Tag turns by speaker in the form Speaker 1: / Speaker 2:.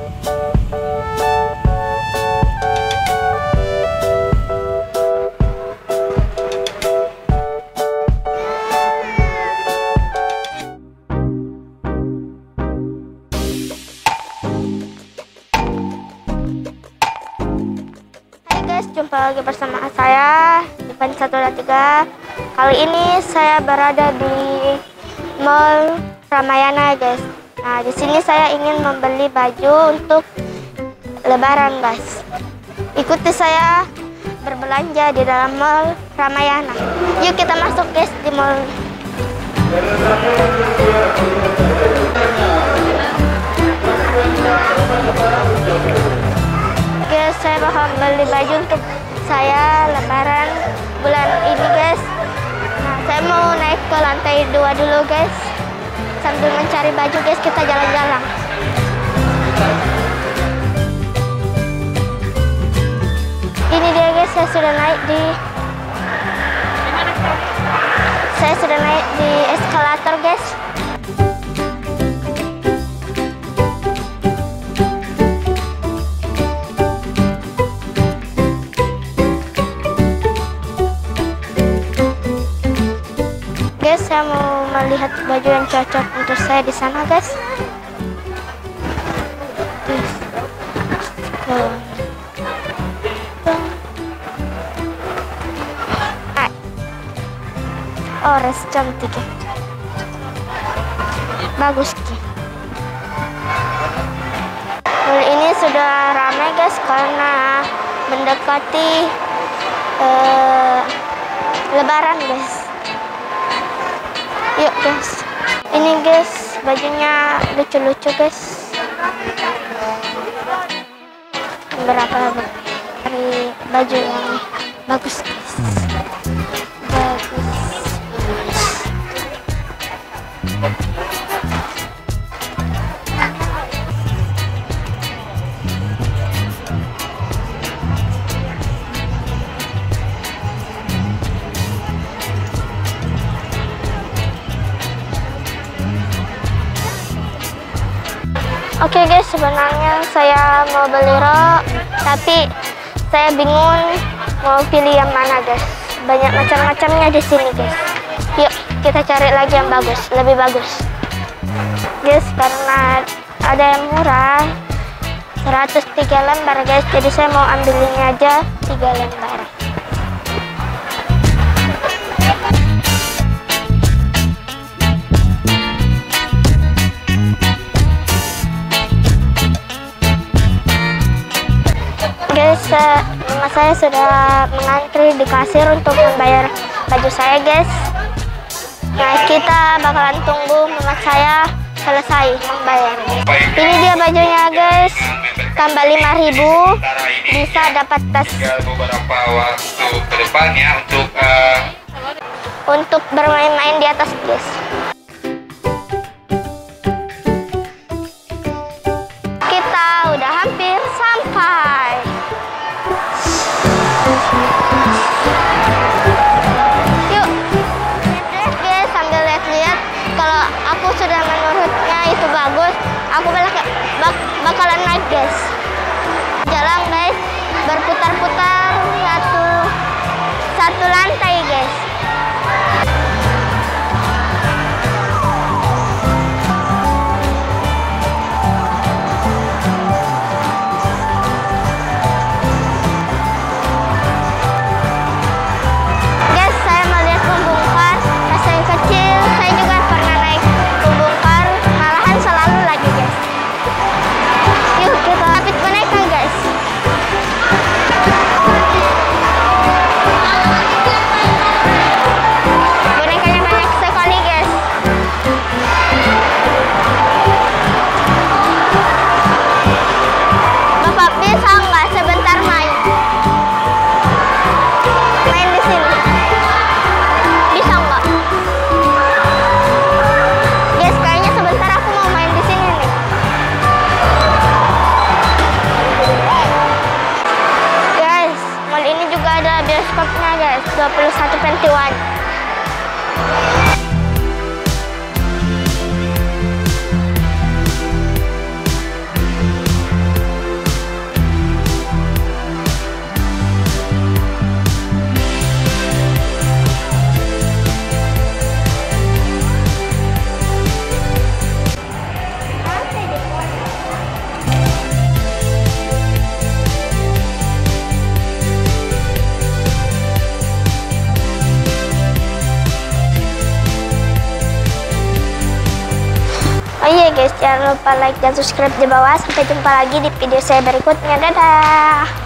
Speaker 1: Jumpa lagi bersama saya di Pan 123. Kali ini saya berada di Mall Ramayana, guys. Nah, di sini saya ingin membeli baju untuk Lebaran, guys. Ikuti saya berbelanja di dalam Mall Ramayana. Yuk kita masuk, guys, di mall. Guys, saya bakal beli baju untuk saya Lebaran bulan ini, guys. Nah, saya mau naik ke lantai 2 dulu, guys. Sambil mencari baju, guys, kita jalan-jalan. Ini dia, guys, saya sudah naik di eskalator, guys. Saya mau melihat baju yang cocok untuk saya di sana, guys. Oh, res cantik ya. Bagus ki. Mall ini sudah ramai, guys, karena mendekati Lebaran, guys. Yuk, guys. Ini, guys, bajunya lucu-lucu, guys. Beberapa dari baju yang bagus, guys. Bagus. Oke, guys, sebenarnya saya mau beli rok, tapi saya bingung mau pilih yang mana, guys. Banyak macam-macamnya di sini, guys. Yuk kita cari lagi yang bagus, lebih bagus, guys. Karena ada yang murah, 103 lembar, guys. Jadi saya mau ambil ini aja 3 lembar. Guys, mama saya sudah mengantri di kasir untuk membayar baju saya, guys. Nah, kita bakalan tunggu mama saya selesai membayar, guys. Ini dia bajunya, guys. Tambah 5.000 bisa dapat tas.
Speaker 2: Beberapa waktu ke depannya
Speaker 1: untuk bermain-main di atas, guys. Kita udah hampir sampai. Yuk, guys, sambil lihat-lihat. Kalau aku sudah menurutnya itu bagus, aku bakalan naik, guys. Jalan, guys, berputar-putar satu lantai, guys. Bioskopnya, guys, 21.21. guys, jangan lupa like dan subscribe di bawah. Sampai jumpa lagi di video saya berikutnya. Dadah.